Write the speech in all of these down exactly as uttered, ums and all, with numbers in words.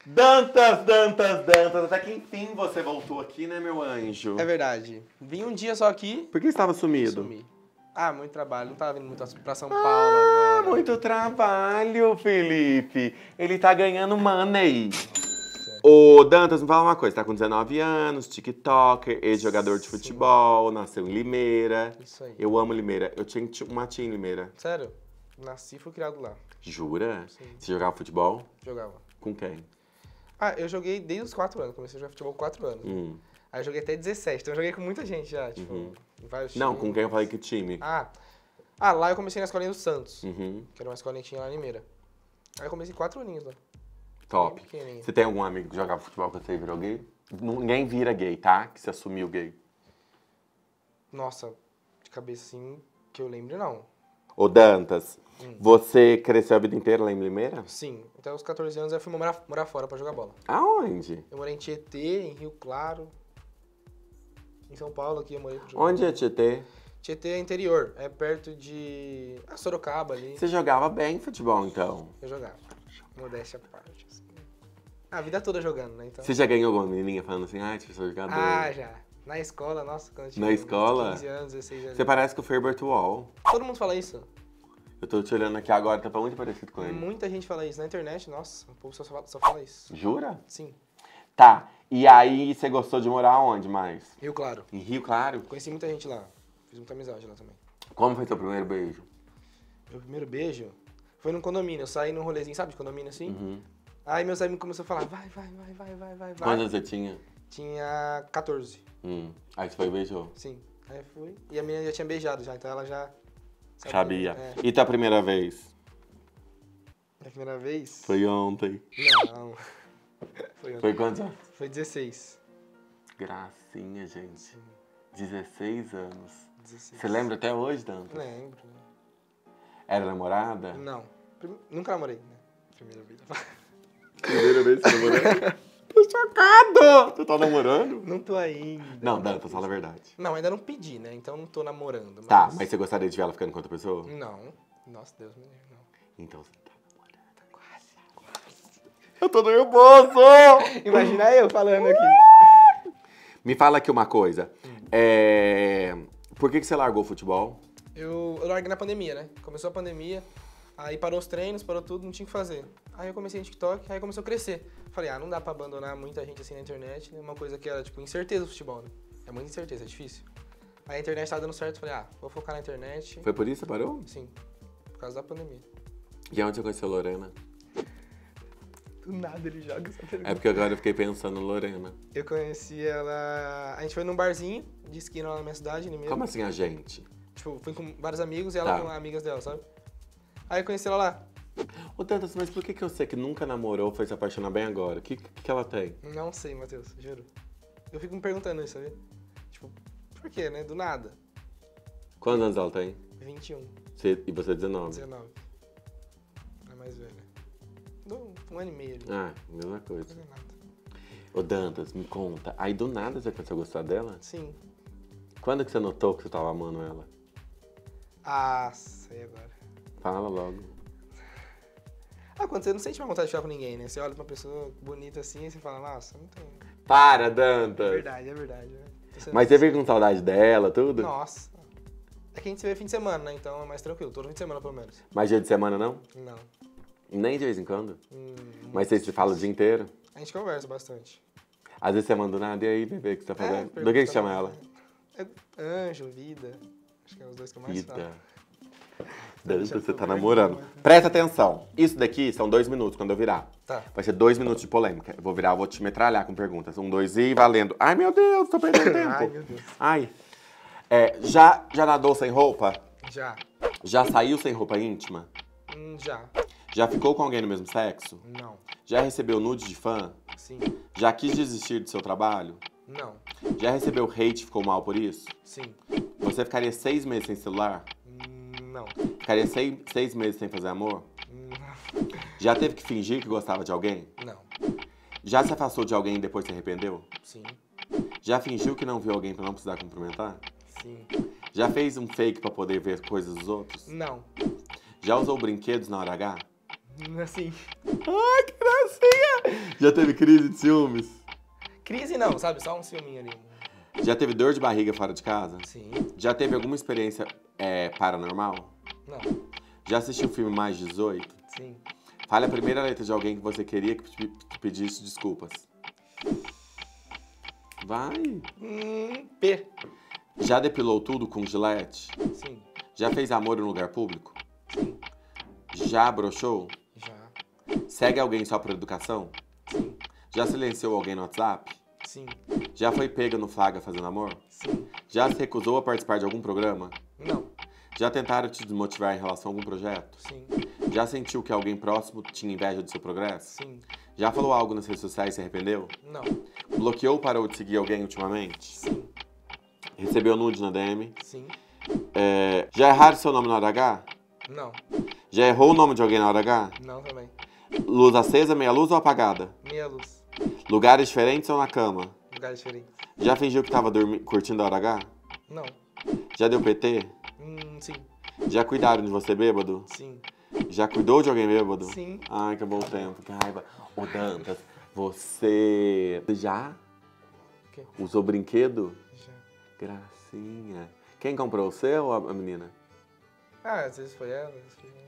Dantas, Dantas, Dantas, até que enfim você voltou aqui, né, meu anjo? É verdade. Vim um dia só aqui. Por que você estava sumido? Sumi. Ah, muito trabalho. Não tava vindo muito pra São Paulo Ah, agora. muito trabalho, Felipe. Ele tá ganhando money. Ô, Dantas, me fala uma coisa. Tá com dezenove anos, tiktoker, ex-jogador de futebol, nasceu em Limeira. Isso aí. Eu amo Limeira. Eu tinha uma tia em Limeira. Sério? Nasci e fui criado lá. Jura? Sim. Você jogava futebol? Jogava. Com quem? Ah, eu joguei desde os quatro anos. Comecei a jogar futebol com quatro anos. Hum. Aí eu joguei até dezessete. Então eu joguei com muita gente já, tipo, Uhum. em vários Não, times. com quem eu falei que time? Ah. ah, lá eu comecei na escolinha do Santos. Uhum. Que era uma escolinha que tinha lá em Limeira. Aí eu comecei quatro aninhos lá. Top. Bem pequenininho. Você tem algum amigo que jogava futebol que você virou gay? Ninguém vira gay, tá? Que se assumiu gay. Nossa, de cabeça assim, que eu lembro, não. Ô, Dantas, Hum. você cresceu a vida inteira lá em Limeira? Sim, até os quatorze anos eu fui morar, morar fora pra jogar bola. Aonde? Eu morei em Tietê, em Rio Claro. Em São Paulo aqui eu morei pra jogar Onde bola. é Tietê? Tietê é interior, é perto de ah, Sorocaba ali. Você jogava bem futebol, então? Eu jogava. Modéstia à parte. Assim. A vida toda jogando, né? Então... Você já ganhou alguma menininha falando assim, ai, você sou jogador? Ah, já. Na escola, nossa, quando eu tinha Na escola? quinze anos, dezesseis anos. Você parece com o Ferber Wall. Todo mundo fala isso. Eu tô te olhando aqui agora, tá muito parecido com ele. Muita gente fala isso. Na internet, nossa, o povo só fala, só fala isso. Jura? Sim. Tá, e aí você gostou de morar onde mais? Rio Claro. Em Rio Claro? Conheci muita gente lá. Fiz muita amizade lá também. Como foi seu primeiro beijo? Meu primeiro beijo foi num condomínio. Eu saí num rolezinho, sabe, de condomínio assim? Uhum. Aí meus amigos começaram a falar, vai, vai, vai, vai, vai, vai, vai. Quantos anos você tinha? Tinha quatorze. Hum. Aí você foi e beijou? Sim. Aí fui. E a menina já tinha beijado já, então ela já... Sabia. É. E tua primeira vez? A primeira vez? Foi ontem. Não. Foi ontem. Foi quantos anos? Foi dezesseis. Gracinha, gente. dezesseis anos. dezesseis. Você lembra até hoje, Dantas? Lembro. Era namorada? Não. Prim- Nunca namorei, né? Primeira vez. Primeira vez que você namorou? Tô chocado! Você tá namorando? Não tô ainda. Não, Dantas, fala a verdade. Não, ainda não pedi, né? Então não tô namorando. Mas... Tá, mas você gostaria de ver ela ficando com outra pessoa? Não. Nossa, Deus me livre, não. Então você tá namorando. Quase, quase. Eu tô nervoso! Imagina eu falando aqui. Me fala aqui uma coisa. É... Por que, que você largou o futebol? Eu, eu larguei na pandemia, né? Começou a pandemia, aí parou os treinos, parou tudo, não tinha o que fazer. Aí eu comecei no TikTok, aí começou a crescer. Falei, ah, não dá pra abandonar muita gente assim na internet, né? Uma coisa que era, tipo, incerteza do futebol, né? É muita incerteza, é difícil. Aí a internet tava dando certo, falei, ah, vou focar na internet. Foi por isso que você parou? Sim, por causa da pandemia. E onde você conheceu a Lorena? Do nada ele joga essa pergunta. É porque agora eu fiquei pensando em Lorena. Eu conheci ela... A gente foi num barzinho de esquina lá na minha cidade, em Limeira. Como assim a gente? Tipo, fui com vários amigos e ela Tá. com amigas dela, sabe? Aí eu conheci ela lá. Ô, Dantas, mas por que, que eu sei que nunca namorou, foi se apaixonar bem agora? O que, que, que ela tem? Não sei, Matheus, juro. Eu fico me perguntando isso, sabe? Tipo, por quê, né? Do nada. Quantos anos ela tem? vinte e um, Você, e você dezenove? dezenove. É mais velha. Do- Um ano e meio ali. Ah, mesma coisa. Não é nada. Ô, Dantas, me conta. Aí do nada você começou a gostar dela? Sim. Quando que você notou que você tava amando ela? Ah, sei agora. Fala logo. Ah, quando você não sente mais vontade de ficar com ninguém, né? Você olha pra uma pessoa bonita assim e você fala, nossa, não tem. Para, É Dantas! verdade, é verdade. Né? Tô sendo- Mas você veio com saudade dela, tudo? Nossa. É que a gente se vê fim de semana, né? Então é mais tranquilo. Todo fim de semana, pelo menos. Mais dia de semana, não? Não. Nem de vez em quando? Hum, Mas vocês se falam o dia inteiro? A gente conversa bastante. Às vezes você manda do nada, e aí, bebê, o que você tá fazendo? É, do que que pergunta chama pra- ela? É Anjo, Vida. Acho que é os dois que eu mais falo. Vida. Dantas, Deixa você eu tá ver. namorando. Presta atenção. Isso daqui são dois minutos quando eu virar. Tá. Vai ser dois minutos de polêmica. Eu vou virar, eu vou te metralhar com perguntas. Um, dois e valendo. Ai, meu Deus, tô perdendo tempo. Ai, meu Deus. Ai. É, já, já nadou sem roupa? Já. Já saiu sem roupa íntima? Hum, já. Já ficou com alguém do mesmo sexo? Não. Já recebeu nude de fã? Sim. Já quis desistir do seu trabalho? Não. Já recebeu hate e ficou mal por isso? Sim. Você ficaria seis meses sem celular? Hum, não. Ficaria seis, seis meses sem fazer amor? Hum, Já teve que fingir que gostava de alguém? não. Já se afastou de alguém e depois se arrependeu? Sim. Já fingiu que não viu alguém pra não precisar cumprimentar? Sim. Já fez um fake pra poder ver coisas dos outros? Não. Já usou brinquedos na hora H? Assim. Ai, que gracinha! Já teve crise de ciúmes? Crise não, sabe? Só um ciúminho ali. Já teve dor de barriga fora de casa? Sim. Já teve alguma experiência é, paranormal? Não. Já assistiu um filme mais dezoito? Sim. Fale a primeira letra de alguém que você queria que te que pedisse desculpas. Vai! Hum, P. Já depilou tudo com gilete? Sim. Já fez amor em lugar público? Sim. Já broxou? Já. Segue alguém só por educação? Sim. Já silenciou alguém no WhatsApp? Sim. Já foi pega no flagra fazendo amor? Sim. Já se recusou a participar de algum programa? Não. Já tentaram te desmotivar em relação a algum projeto? Sim. Já sentiu que alguém próximo tinha inveja do seu progresso? Sim. Já falou algo nas redes sociais e se arrependeu? Não. Bloqueou ou parou de seguir alguém ultimamente? Sim. Recebeu nude na D M? Sim. É, já erraram seu nome na hora H? Não. Já errou o nome de alguém na hora H? Não também. Luz acesa, meia luz ou apagada? Meia luz. Lugares diferentes ou na cama? Lugar diferente. Já fingiu que tava dormi- curtindo a hora H? Não. Já deu P T? Hum, sim. Já cuidaram de você bêbado? Sim. Já cuidou de alguém bêbado? Sim. Ai, acabou o tempo, que raiva. Ô, Dantas, você já O quê? usou brinquedo? Já. Gracinha. Quem comprou, o seu ou a a menina? Ah, às vezes foi ela, às vezes foi...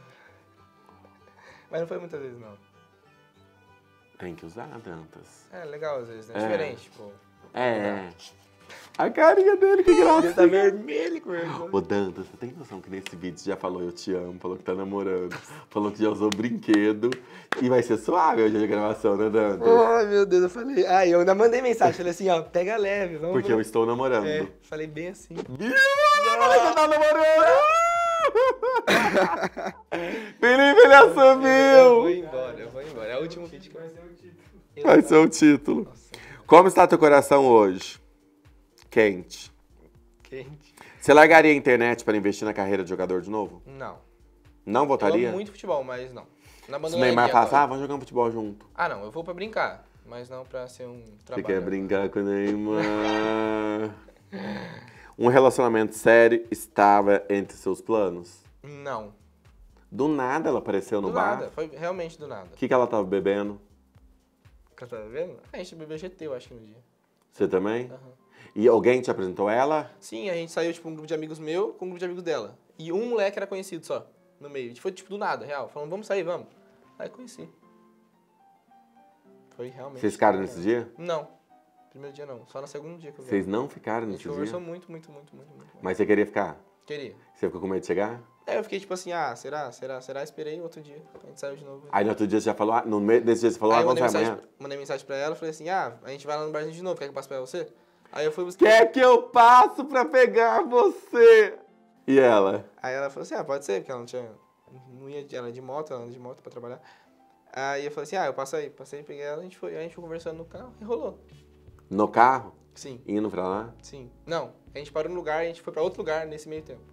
Mas não foi muitas vezes, não. Tem que usar, Dantas. É legal às vezes, né? É. Diferente, tipo... É. A carinha dele, que graça. Ele tá vermelho com vergonha. Ô, Dantas, você tem noção que nesse vídeo já falou eu te amo, falou que tá namorando, falou que já usou brinquedo e vai ser suave hoje a gravação, né, Dantas? Ai, meu Deus, eu falei... Ah, eu ainda mandei mensagem, falei assim, ó, pega leve, vamos... Porque eu estou namorando. É, falei bem assim. Viu? Você tá namorando! Felipe, ele Eu vou assumiu! embora, eu vou embora. É o último vídeo que vai ser o título. Vai ser o título. Nossa, Como está teu coração hoje? Quente. quente. Você largaria a internet para investir na carreira de jogador de novo? Não. Não Eu votaria? amo muito futebol, mas não. Não Se o abandonaria Neymar agora. passar, vamos jogar um futebol junto. Ah, não, eu vou pra brincar, mas não pra ser um Você trabalho. quer brincar com o Neymar? Um relacionamento sério estava entre seus planos? Não. Do nada ela apareceu no Do bar? nada, foi realmente do nada. O que, que ela tava bebendo? Você tá vendo? A gente bebeu G T, eu acho que no dia. Você também? Aham. E alguém te apresentou ela? Sim, a gente saiu, tipo, um grupo de amigos meu com um grupo de amigos dela. E um moleque era conhecido só, no meio. A gente foi, tipo, do nada, real. Falando, vamos sair, vamos. Aí conheci. Foi realmente. Vocês ficaram nesse dia? Não. Primeiro dia não. Só no segundo dia que eu vi. Vocês não ficaram A nesse gente conversou dia? muito, muito, muito, muito, muito. Mas você queria ficar? Queria. Você ficou com medo de chegar? Aí eu fiquei tipo assim, ah, será, será, será? Esperei outro dia. A gente saiu de novo. Aí no outro dia você já falou, ah, no meio desse dia você falou, Aí ah, eu vamos mandei sair mensagem, amanhã? mandei mensagem pra ela, falei assim, ah, a gente vai lá no barzinho de novo, quer que eu passe pra você? Aí eu fui buscar. Quer que eu passo pra pegar você? E ela? Aí ela falou assim, ah, pode ser, porque ela não tinha, não ia, ela ia de moto, ela ia de moto pra trabalhar. Aí eu falei assim, ah, eu passo aí, passei, peguei ela, a gente foi, aí a gente foi conversando no carro e rolou. No carro? Sim, Indo pra lá? sim. Não, a gente parou no lugar e a gente foi pra outro lugar nesse meio tempo.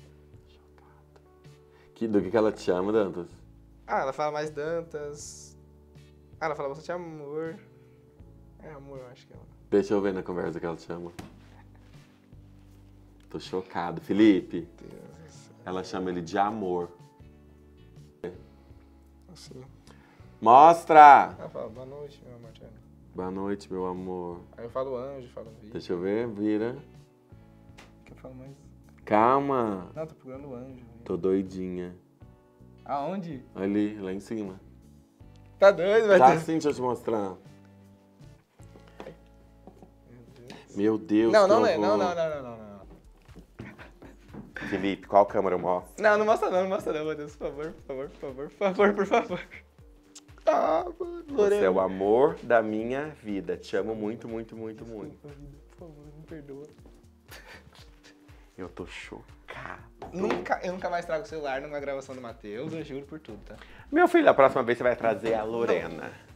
Que, do que, que ela te chama, Dantas? Ah, ela fala mais Dantas. Ah, ela fala bastante amor. É amor, eu acho que ela. Deixa eu ver na conversa que ela te chama. Tô chocado. Felipe, Deus do céu. ela chama ele de amor. Assim. Mostra! Ela fala, boa noite, meu amor. Tchau. Boa noite, meu amor. Aí eu falo anjo, falo vídeo. Deixa eu ver, vira. Que eu falo mais. Calma. Não, tô procurando o anjo. Tô doidinha. Aonde? Ali, lá em cima. Tá doido, vai Tá ter. assim, deixa eu te mostrar. Meu Deus. Meu Deus, Não, que não é. horror. Não, não, não, não, não, não. Felipe, qual câmera eu mostro? Não, não mostra não, não mostra não, meu Deus. Por favor, por favor, por favor, por favor, por favor. Ah, mano. Você é o amor da minha vida. Te amo muito, muito, muito, muito. Desculpa, vida, por favor, me perdoa. Eu tô chocado. Nunca, eu nunca mais trago o celular numa gravação do Matheus, eu juro por tudo, tá? Meu filho, a próxima vez você vai trazer a Lorena.